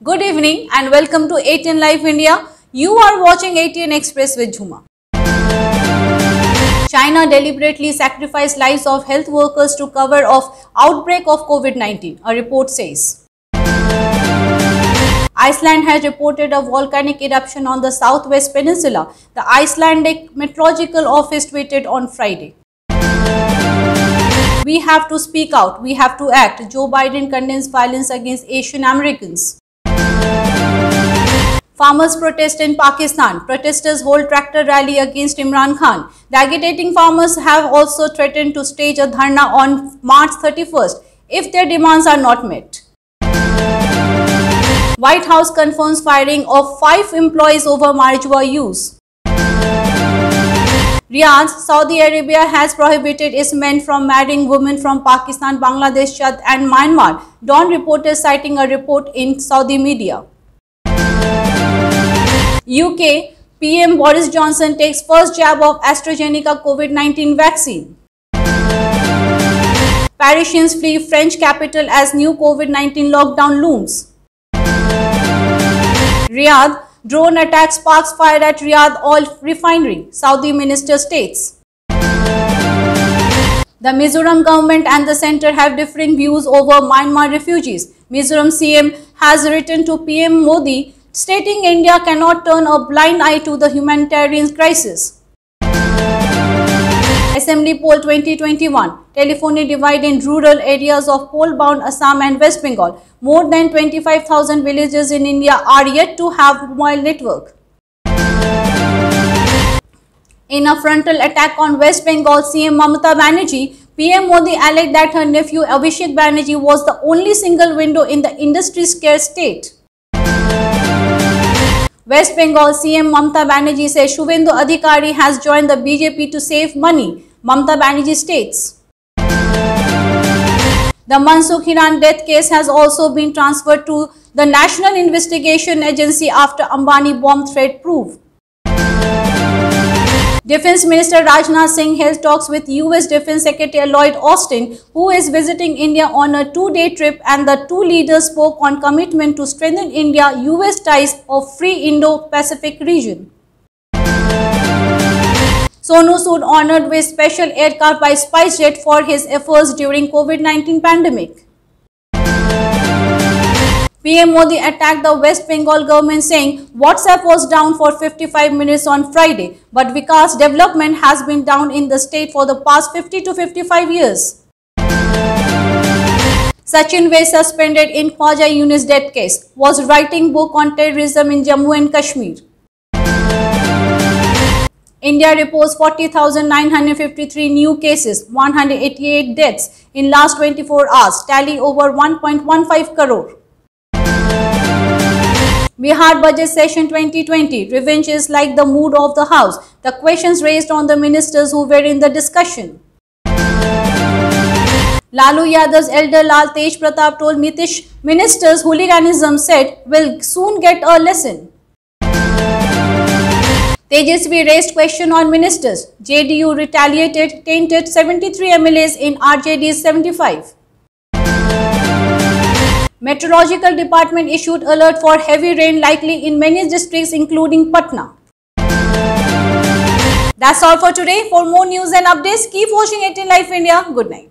Good evening and welcome to ATN Live India. You are watching ATN Express with Jhuma. China deliberately sacrificed lives of health workers to cover off outbreak of COVID-19, a report says. Iceland has reported a volcanic eruption on the southwest peninsula, the Icelandic Meteorological Office tweeted on Friday. We have to speak out, we have to act. Joe Biden condemns violence against Asian Americans. Farmers protest in Pakistan. Protesters hold tractor rally against Imran Khan. The agitating farmers have also threatened to stage a dharna on March 31st if their demands are not met. White House confirms firing of 5 employees over marijuana use. Riyadh, Saudi Arabia has prohibited its men from marrying women from Pakistan, Bangladesh, Chad and Myanmar, Dawn reporters citing a report in Saudi media. UK, PM Boris Johnson takes first jab of AstraZeneca COVID-19 vaccine. Parisians flee French capital as new COVID-19 lockdown looms. Riyadh, drone attack sparks fire at Riyadh oil refinery, Saudi minister states. The Mizoram government and the centre have differing views over Myanmar refugees. Mizoram CM has written to PM Modi stating India cannot turn a blind eye to the humanitarian crisis. Assembly poll 2021. Telephony divide in rural areas of poll-bound Assam and West Bengal. More than 25,000 villages in India are yet to have mobile network. In a frontal attack on West Bengal, CM Mamata Banerjee, PM Modi alleged that her nephew Abhishek Banerjee was the only single window in the industry-scarce state. West Bengal CM Mamata Banerjee says Shubhendu Adhikari has joined the BJP to save money, Mamata Banerjee states. The Mansukh Hiran death case has also been transferred to the National Investigation Agency after Ambani bomb threat proved. Defense Minister Rajnath Singh held talks with US Defense Secretary Lloyd Austin, who is visiting India on a 2-day trip, and the two leaders spoke on commitment to strengthen India-US ties of free Indo-Pacific region. Sonu Sood honored with special aircraft by SpiceJet for his efforts during COVID-19 pandemic. PM Modi attacked the West Bengal government saying WhatsApp was down for 55 minutes on Friday, but Vikas development has been down in the state for the past 50 to 55 years. Sachin Vai suspended in Khwaja Yunus death case, was writing book on terrorism in Jammu and Kashmir. India reports 40,953 new cases, 188 deaths in last 24 hours, tally over 1.15 crore. Bihar Budget Session 2020, revenge is like the mood of the house. The questions raised on the ministers who were in the discussion. Lalu Yadav's elder Lal Tej Pratap told Nitish ministers hooliganism said will soon get a lesson. Tejasvi raised question on ministers. JDU retaliated, tainted 73 MLAs in RJD's 75. Meteorological Department issued alert for heavy rain likely in many districts including Patna. That's all for today. For more news and updates, keep watching ATN Live India. Good night.